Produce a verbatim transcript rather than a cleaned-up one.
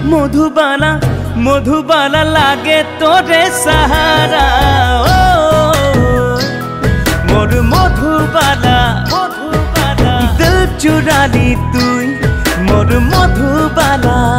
मधुबाला मधुबाला लागे तोरे सहारा ओ मोर मधुबाला मधुबाला दिल चुराली तुई मोर मधुबाला।